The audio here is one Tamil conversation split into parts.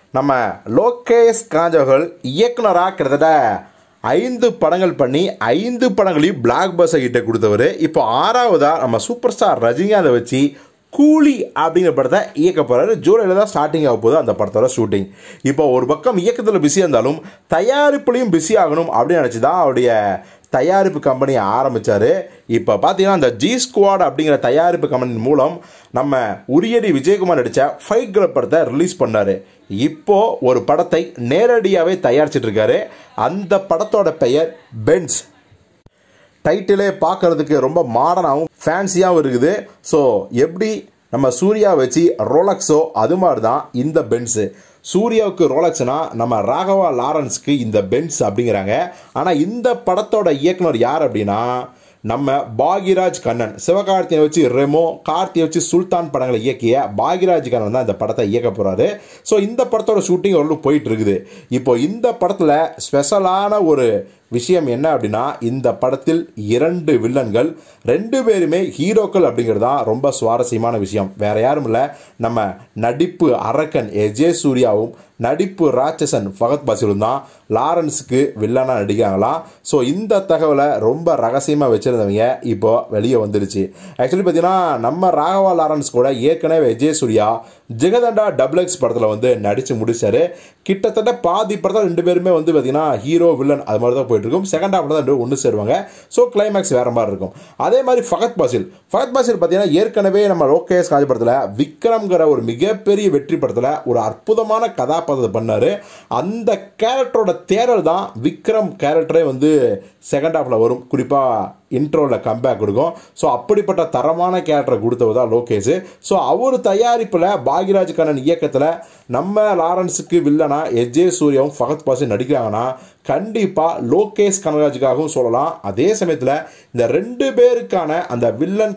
நம்ம லோகேஷ் கனகராஜ் இயக்குனராக கிட்டத்தட்ட 5 படங்கள் பண்ணி 5 படங்களையும் பிளாக் பஸ்டர் கிட்ட கொடுத்தவர். இப்போ 6வதா நம்ம சூப்பர் ஸ்டார் ரஜினிகாந்தை வச்சு கூலி அப்படிங்கிற படத்தை இயக்க போகிறாரு. ஜூலையில் தான் ஸ்டார்டிங் ஆக போகுது அந்த படத்தோட ஷூட்டிங். இப்போ ஒரு பக்கம் இயக்கத்தில் பிஸியாக இருந்தாலும் தயாரிப்புலையும் பிஸி ஆகணும் அப்படின்னு நினச்சி தான் அவருடைய தயாரிப்பு கம்பெனியை ஆரம்பித்தார். இப்போ பார்த்தீங்கன்னா அந்த ஜி ஸ்குவாட் அப்படிங்கிற தயாரிப்பு கம்பெனி மூலம் நம்ம உரியடி விஜயகுமார் நடித்த ஃபைட் கிளப் படத்தை ரிலீஸ் பண்ணார். இப்போது ஒரு படத்தை நேரடியாகவே தயாரிச்சிட்டு இருக்காரு. அந்த படத்தோட பெயர் பென்ஸ். டைட்டிலே பார்க்கறதுக்கு ரொம்ப மாடர்னாகவும் ஃபேன்சியாகவும் இருக்குது. ஸோ எப்படி நம்ம சூர்யா வச்சு ரோலக்ஸோ அது மாதிரி தான் இந்த பென்ஸு. சூர்யாவுக்கு ரோலக்ஸ்னா நம்ம ராகவா லாரன்ஸ்க்கு இந்த பென்ஸ் அப்படிங்கிறாங்க. ஆனால் இந்த படத்தோட இயக்குனர் யார் அப்படின்னா நம்ம பாக்யராஜ் கண்ணன். சிவகார்த்தியை வச்சு ரெமோ, கார்த்தியை வச்சு சுல்தான் படங்களை இயக்கிய பாக்யராஜ் கண்ணன் தான் இந்த படத்தை இயக்க போகிறாரு. ஸோ இந்த படத்தோட ஷூட்டிங் ஓரளவுக்கு போயிட்டு இருக்குது. இப்போ இந்த படத்தில் ஸ்பெஷலான ஒரு விஷயம் என்ன அப்படின்னா இந்த படத்தில் 2 வில்லன்கள், 2 பேருமே ஹீரோக்கள் அப்படிங்கிறது தான் ரொம்ப சுவாரஸ்யமான விஷயம். வேற யாரும் இல்லை, நம்ம நடிப்பு அரக்கன் எஜே சூர்யாவும் நடிப்பு ராட்சசன் ஃபகத் பாசிலும் தான் லாரன்ஸுக்கு வில்லனாக நடிக்காங்களாம். ஸோ இந்த தகவலை ரொம்ப ரகசியமாக வச்சுருந்தவங்க இப்போ வெளியே வந்துடுச்சு. ஆக்சுவலி பார்த்தீங்கன்னா நம்ம ராகவா லாரன்ஸ் கூட ஏற்கனவே எஜே சூர்யா ஜெகதண்டா XX படத்தில் வந்து நடித்து முடிச்சாரு. கிட்டத்தட்ட பாதி படத்தில் 2 பேருமே வந்து பார்த்தீங்கன்னா ஹீரோ வில்லன் அது மாதிரி தான் போயிட்டு இருக்கும். செகண்ட் ஹாஃப்ல தான் 2 ஒன்று சேருவாங்க. ஸோ கிளைமேக்ஸ் வேற மாதிரி இருக்கும். அதே மாதிரி ஃபகத் பாசில் பார்த்தீங்கன்னா ஏற்கனவே நம்ம லோகேஷ் கனகராஜ் படத்தில் விக்ரம்ங்கிற ஒரு மிகப்பெரிய வெற்றி படத்தில் ஒரு அற்புதமான கதாபாத்திரத்தை பண்ணார். அந்த கேரக்டரோட தேடல் தான் விக்ரம் கேரக்டரே வந்து செகண்ட் ஹாஃபில் வரும். குறிப்பாக இன்ட்ரோவில் கம்பேக் கொடுக்கும். ஸோ அப்படிப்பட்ட தரமான கேரக்டரை கொடுத்தவர் தான் லோகேஷ். ஸோ அவர் தயாரிப்பில் பாக்யராஜ் கண்ணன் இயக்கத்தில் நம்ம லாரன்ஸுக்கு வில்லனா எஜே சூர்யாவும் ஃபகத் பாசில் நடிக்கிறாங்கன்னா கண்டிப்பாக லோகேஷ் கனகராஜுக்காகவும் சொல்லலாம். அதே சமயத்தில் இந்த 2 பேருக்கான அந்த வில்லன்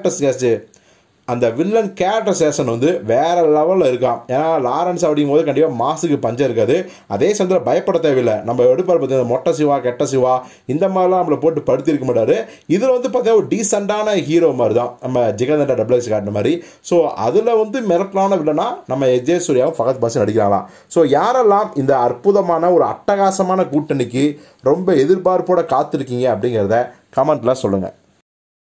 கேரக்டரைசேஷன் வந்து வேற லெவலில் இருக்கான். ஏன்னா லாரன்ஸ் அப்படிங்கும் போது கண்டிப்பாக மாசுக்கு பஞ்சம் இருக்காது. அதே சமயத்தில் பயப்பட தேவையில்லை. நம்ம எடுப்பார் பார்த்தீங்கன்னா மொட்டை சிவா, கெட்ட சிவா இந்த மாதிரிலாம் நம்மளை போட்டு படுத்திருக்க மாட்டாரு. இதில் வந்து பார்த்தீங்கன்னா ஒரு டீசெண்டான ஹீரோ மாதிரி தான் நம்ம ஜெகதண்டா XX காட்டின மாதிரி. ஸோ அதில் வந்து மிரட்டலான வில்லனா நம்ம எஜே சூர்யாவும் ஃபகத் பாசில் நடிக்கிறாங்களாம். ஸோ யாரெல்லாம் இந்த அற்புதமான ஒரு அட்டகாசமான கூட்டணிக்கு ரொம்ப எதிர்பார்ப்போட காத்திருக்கீங்க அப்படிங்கிறத கமெண்ட்ல சொல்லுங்கள்.